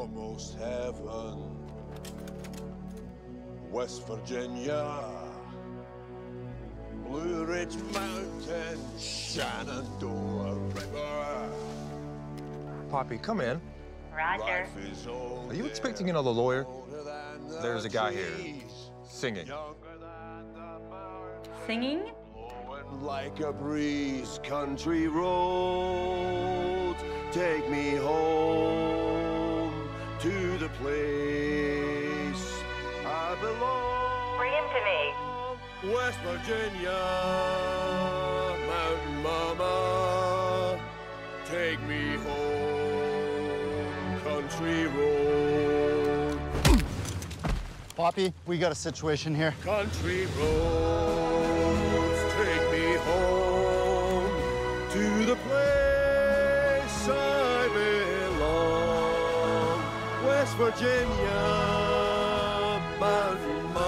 almost heaven. West Virginia, Blue Ridge Mountain, Shenandoah River. Poppy, come in. Roger. Are you expecting another lawyer? There's a guy here, singing. Singing? Blowing like a breeze, country roads, take me home to the place I belong. Bring him to me. West Virginia, Mountain Mama, take me home, country road. Poppy, we got a situation here. Country roads, take me home to the place I belong. West Virginia, Mountain Mama.